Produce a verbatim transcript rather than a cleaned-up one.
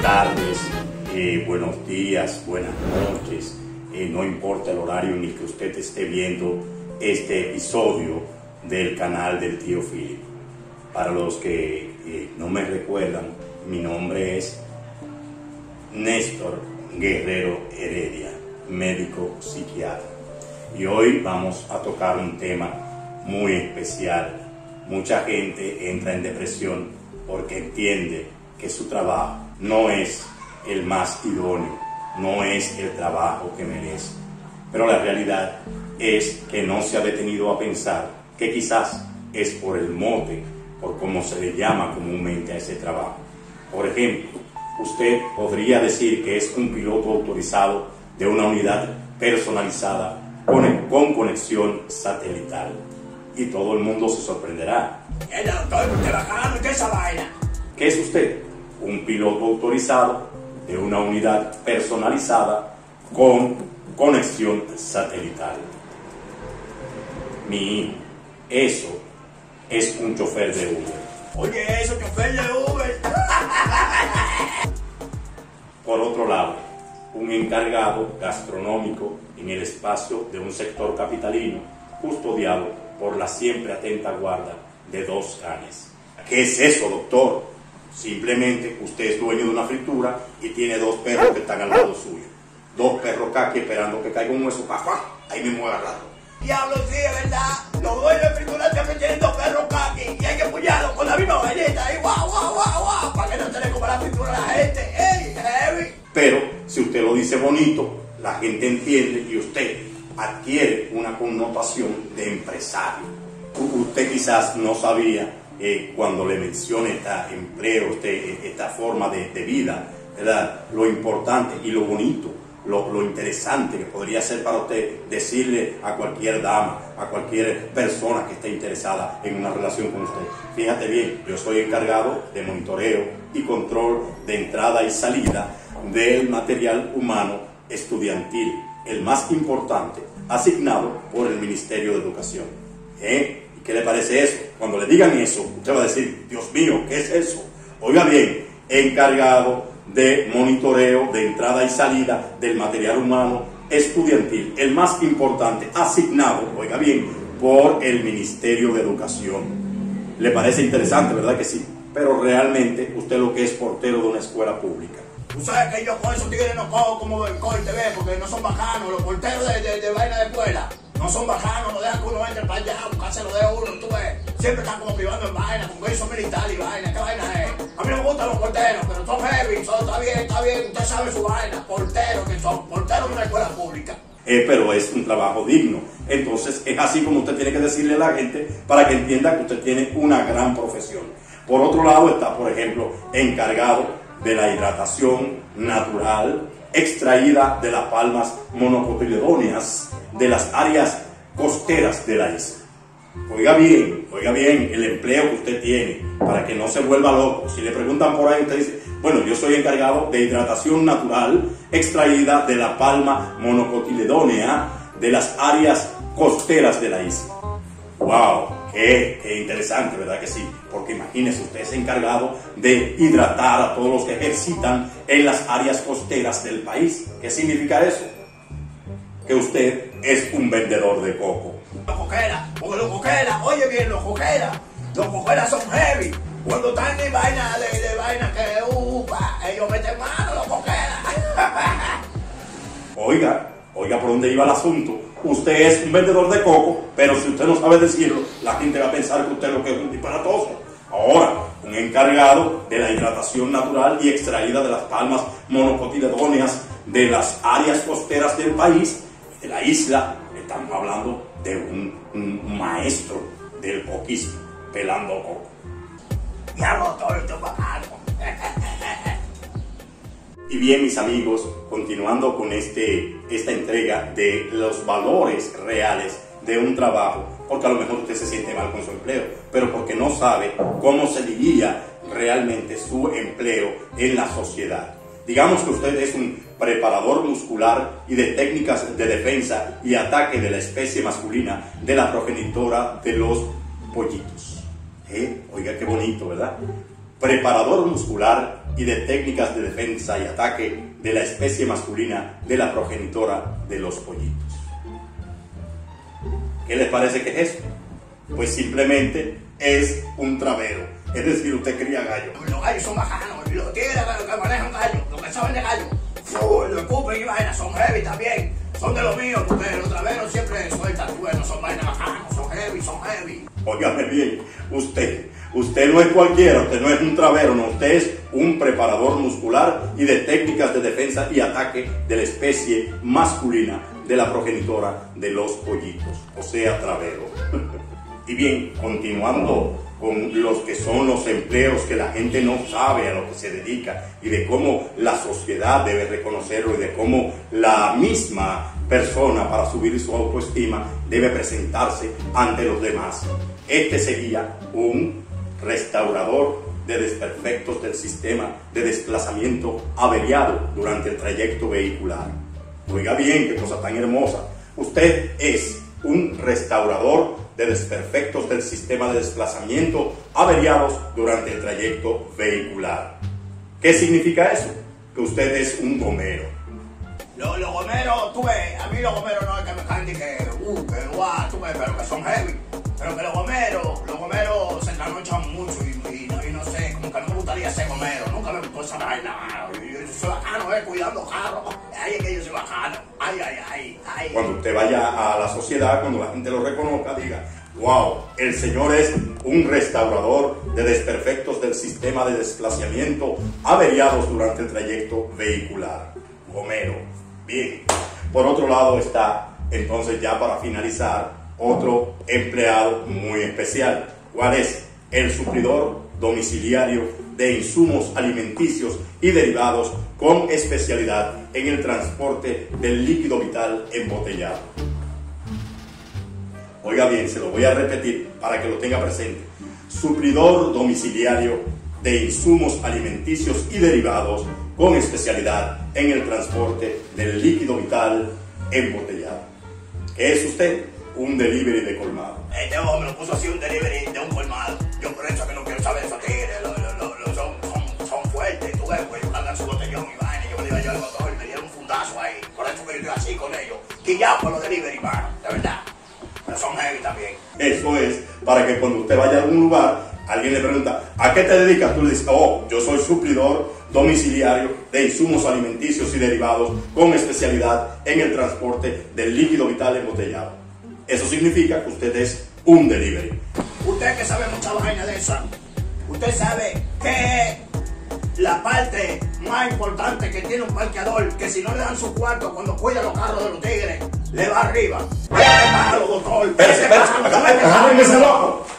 tardes, eh, buenos días, buenas noches, eh, no importa el horario ni que usted esté viendo este episodio del canal del tío Philip. Para los que eh, no me recuerdan, mi nombre es Néstor Guerrero Heredia, médico psiquiatra, y hoy vamos a tocar un tema muy especial. Mucha gente entra en depresión porque entiende que su trabajo no es el más idóneo, no es el trabajo que merece. Pero la realidad es que no se ha detenido a pensar que quizás es por el mote, por cómo se le llama comúnmente a ese trabajo. Por ejemplo, usted podría decir que es un piloto autorizado de una unidad personalizada con, con conexión satelital. Y todo el mundo se sorprenderá. ¿Qué doctor? ¿Usted va cagando en esa vaina? ¿Qué es usted? Un piloto autorizado de una unidad personalizada con conexión satelital. Mi hijo, eso es un chofer de Uber. Oye, eso, chofer de Uber. Por otro lado, un encargado gastronómico en el espacio de un sector capitalino, custodiado por la siempre atenta guarda de dos canes. ¿Qué es eso, doctor? Simplemente usted es dueño de una fritura y tiene dos perros que están al lado suyo. Dos perros caqui esperando que caiga un hueso. ¡Pafá! Ahí mismo agarrado. Diablo, sí, es verdad. Los dueños de fritura siempre tienen dos perros caqui y hay que puñarlos con la misma vainita. Ahí, guau, guau, guau, guau, para que no se le coma la fritura a la gente. ¡Ey, heavy! Pero si usted lo dice bonito, la gente entiende y usted adquiere una connotación de empresario. Usted quizás no sabía eh, cuando le mencione este empleo, este, esta forma de, de vida, ¿verdad? Lo importante y lo bonito, lo, lo interesante que podría ser para usted decirle a cualquier dama, a cualquier persona que esté interesada en una relación con usted. Fíjate bien, yo soy encargado de monitoreo y control de entrada y salida del material humano estudiantil, el más importante, asignado por el Ministerio de Educación. ¿Eh? ¿Y qué le parece eso? Cuando le digan eso, usted va a decir, Dios mío, ¿qué es eso? Oiga bien, encargado de monitoreo de entrada y salida del material humano estudiantil, el más importante, asignado, oiga bien, por el Ministerio de Educación. ¿Le parece interesante, verdad que sí? Pero realmente usted lo que es portero de una escuela pública. Tú sabes que yo con esos tigres no cojo como el corte, ¿ves? Porque no son bacanos. Los porteros de, de, de vaina de escuela no son bacanos, no dejan que uno entre para allá, buscarse lo de uno, tú ves. Siempre están como privando en vaina, con eso militar y vaina. ¿Qué vaina es? A mí no me gustan los porteros, pero son heavy, son, está bien, está bien, usted sabe su vaina. Porteros que son, porteros de una escuela pública. Eh, pero es un trabajo digno. Entonces es así como usted tiene que decirle a la gente para que entienda que usted tiene una gran profesión. Por otro lado está, por ejemplo, encargado de la hidratación natural extraída de las palmas monocotiledóneas de las áreas costeras de la isla. Oiga bien, oiga bien el empleo que usted tiene para que no se vuelva loco. Si le preguntan por ahí, usted dice, bueno, yo soy encargado de hidratación natural extraída de la palma monocotiledónea de las áreas costeras de la isla. ¡Wow! Qué, qué interesante, ¿verdad que sí? Porque imagínese, usted es encargado de hidratar a todos los que ejercitan en las áreas costeras del país. ¿Qué significa eso? Que usted es un vendedor de coco. Los coqueras, porque los coqueras, oye bien, los coqueras, los coqueras son heavy. Cuando están en vaina de, de vaina que upa, ellos meten mano, los coqueras. Oiga, oiga por dónde iba el asunto. Usted es un vendedor de coco, pero si usted no sabe decirlo, la gente va a pensar que usted lo que es un disparatoso. Ahora, un encargado de la hidratación natural y extraída de las palmas monocotiledóneas de las áreas costeras del país, de la isla, estamos hablando de un, un maestro del coquismo, pelando coco. Diablo, todo esto es bacano. Y bien, mis amigos, continuando con este, esta entrega de los valores reales de un trabajo, porque a lo mejor usted se siente mal con su empleo, pero porque no sabe cómo se diría realmente su empleo en la sociedad. Digamos que usted es un preparador muscular y de técnicas de defensa y ataque de la especie masculina de la progenitora de los pollitos. ¿Eh? Oiga, qué bonito, ¿verdad? Preparador muscular y de técnicas de defensa y ataque de la especie masculina de la progenitora de los pollitos. ¿Qué les parece que es esto? Pues simplemente es un travero. Es decir, usted cría gallo. Los gallos son bajanos, los tigres que manejan gallos, los que saben de gallo, ¡fu! Lo escupen y vainas, son heavy también. Son de los míos, porque los traveros siempre sueltan, bueno, son vainas bajanos, son heavy, son heavy. Óigame bien, usted, usted no es cualquiera, usted no es un travero, no, usted es un preparador muscular y de técnicas de defensa y ataque de la especie masculina de la progenitora de los pollitos, o sea, travero. Y bien, continuando con los que son los empleos que la gente no sabe a lo que se dedica y de cómo la sociedad debe reconocerlo y de cómo la misma persona, para subir su autoestima, debe presentarse ante los demás. Este sería un restaurador de desperfectos del sistema de desplazamiento averiado durante el trayecto vehicular. Oiga bien, qué cosa tan hermosa. Usted es un restaurador de desperfectos del sistema de desplazamiento averiados durante el trayecto vehicular. ¿Qué significa eso? Que usted es un gomero. Los, los gomeros, tú ves, a mí los gomeros no es que me canten que, uh, que guau, tú ves, pero que son heavy. Pero que los gomeros, los gomeros se trasnochan mucho y, y, y, y no sé, como que no me gustaría ser gomero, nunca me gustó esa vaina. Yo, yo soy bacano, eh, cuidando carros. Ay, es que yo soy bacano. Ay, ay, ay, ay. Cuando usted vaya a la sociedad, cuando la gente lo reconozca, diga, wow, el señor es un restaurador de desperfectos del sistema de desplazamiento averiados durante el trayecto vehicular. Gomero. Bien. Por otro lado está, entonces ya para finalizar, otro empleado muy especial. ¿Cuál es? El suplidor domiciliario de insumos alimenticios y derivados con especialidad en el transporte del líquido vital embotellado. Oiga bien, se lo voy a repetir para que lo tenga presente. Suplidor domiciliario de insumos alimenticios y derivados con especialidad en el transporte del líquido vital embotellado. ¿Qué es usted? Un delivery de colmado. Este hombre lo puso así, un delivery de un colmado. Yo por eso que no quiero saber de esos tigres, lo, lo, lo, lo, son, son, son fuertes, tú ves, pues ellos cargan su botellón y vaina, yo me iba a llevar al motor y me dieron un fundazo ahí. Por eso que yo estoy así con ellos. Que ya por los delivery, mano, de verdad. Pero son heavy también. Eso es para que cuando usted vaya a algún lugar, alguien le pregunta, ¿a qué te dedicas? Tú le dices, oh, yo soy suplidor domiciliario de insumos alimenticios y derivados con especialidad en el transporte del líquido vital embotellado. Eso significa que usted es un delivery. Usted que sabe mucha vaina de esa, usted sabe que es la parte más importante que tiene un parqueador, que si no le dan su cuarto cuando cuida los carros de los tigres, le va arriba. ¡Ese palo, doctor! ¡Ese palo! ¡Agárrenme ese loco!